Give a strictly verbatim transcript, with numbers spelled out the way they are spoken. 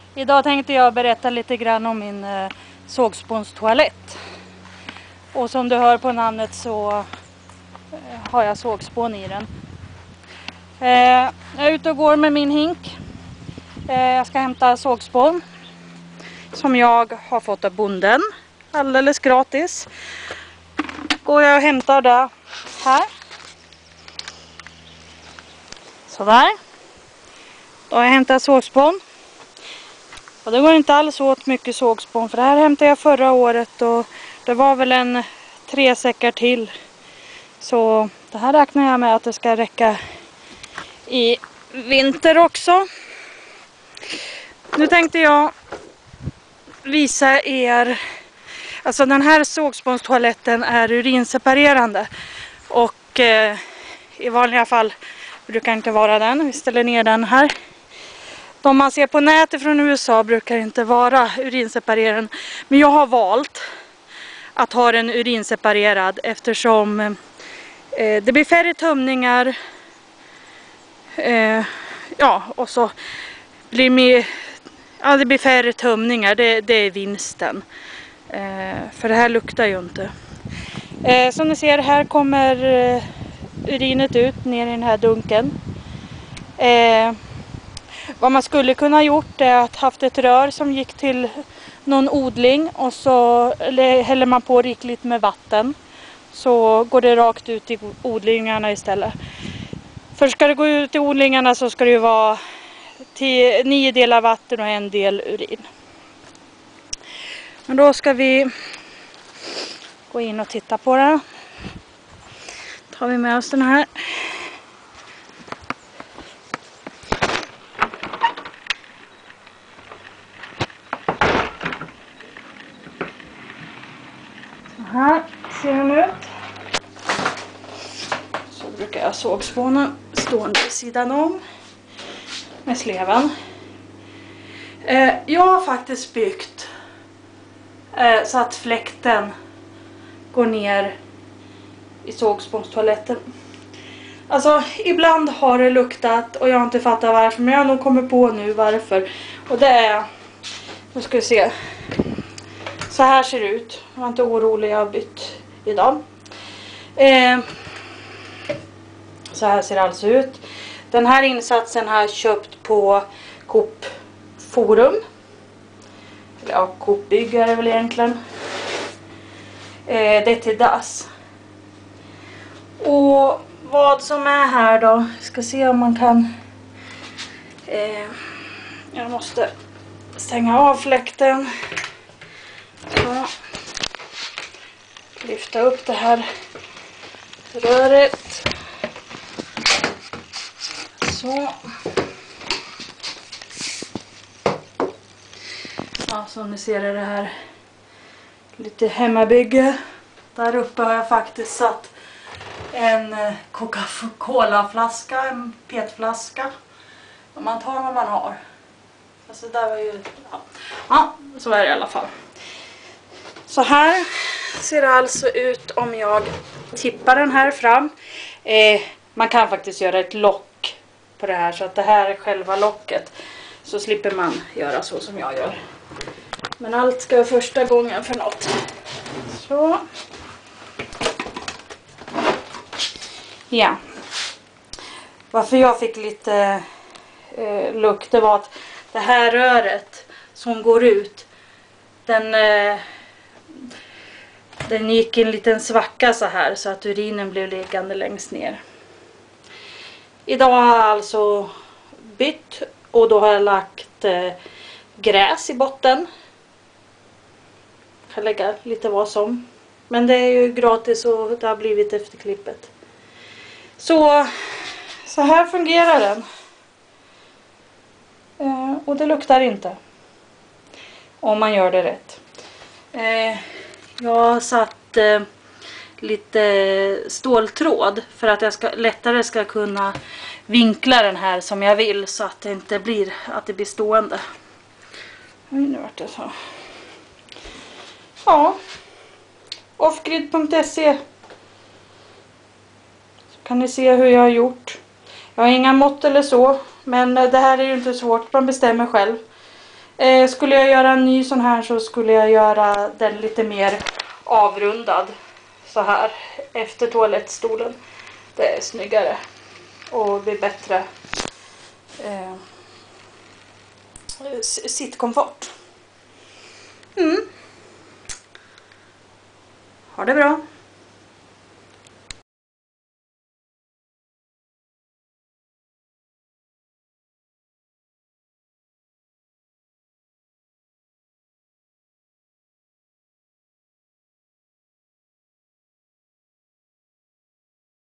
Idag tänkte jag berätta lite grann om min eh, sågspånstoalett. Och som du hör på namnet så eh, har jag sågspån i den. Eh, jag är ute och går med min hink. Eh, jag ska hämta sågspån som jag har fått av bonden. Alldeles gratis. Går jag och hämtar det här. Sådär. Då har jag hämtat sågspån. Och det går inte alls åt mycket sågspån, för det här hämtade jag förra året och det var väl en tre säckar till. Så det här räknar jag med att det ska räcka i vinter också. Nu tänkte jag visa er, alltså den här sågspånstoaletten är urinseparerande och eh, i vanliga fall brukar inte vara den. Vi ställer ner den här. De man ser på nätet från U S A brukar inte vara urinseparerad. Men jag har valt att ha den urinseparerad eftersom eh, det blir färre tömningar. Eh, ja, och så blir mer, ja, det blir färre tömningar. Det, det är vinsten. Eh, för det här luktar ju inte. Eh, som ni ser, här kommer eh, urinet ut ner i den här dunken. Eh, Vad man skulle kunna ha gjort är att haft ett rör som gick till någon odling och så häller man på rikligt med vatten. Så går det rakt ut i odlingarna istället. Först ska det gå ut i odlingarna så ska det ju vara tio, nio delar vatten och en del urin. Men då ska vi gå in och titta på det. Tar vi med oss den här. Här ser den ut. Så brukar jag sågspåna stående vid sidan om med sleven. Eh, jag har faktiskt byggt eh, så att fläkten går ner i sågspånstoaletten. Alltså ibland har det luktat och jag har inte fattat varför, men jag har nog kommit på nu varför. Och det är, nu ska vi se. Så här ser det ut. Jag var inte orolig, jag har bytt idag. Eh, så här ser det alltså ut. Den här insatsen har jag köpt på Coop Forum. Eller ja, Coop byggare väl egentligen. Eh, det är till dass. Och vad som är här då. Jag ska se om man kan. Eh, jag måste stänga av fläkten. Så. Lyfta upp det här röret. Så. Ja, som ni ser är det här lite hemmabygge. Där uppe har jag faktiskt satt en Coca-Cola-flaska, en petflaska. Och man tar vad man har. Alltså det där var ju, ja. Ja, så är det i alla fall. Så här ser det alltså ut om jag tippar den här fram. Eh, man kan faktiskt göra ett lock på det här så att det här är själva locket. Så slipper man göra så som jag gör. Men allt ska vara första gången för något. Så. Ja. Varför jag fick lite eh, lukt, det var att det här röret som går ut, den... Eh, Den gick en liten svacka så här så att urinen blev liggande längst ner. Idag har jag alltså bytt och då har jag lagt eh, gräs i botten. Jag kan lägga lite vad som. Men det är ju gratis och det har blivit efter klippet. Så, så här fungerar den. Eh, och det luktar inte. Om man gör det rätt. Eh, Jag har satt eh, lite ståltråd för att jag ska, lättare ska kunna vinkla den här som jag vill så att det inte blir, att det blir stående. Oj, nu vart det så. Ja. Offgrid punkt se. Så kan ni se hur jag har gjort. Jag har inga mått eller så, men det här är ju inte svårt, man bestämmer själv. Eh, skulle jag göra en ny sån här så skulle jag göra den lite mer avrundad. Så här. Efter toalettstolen. Det är snyggare. Och blir bättre. Eh, sittkomfort. Mm. Ha det bra.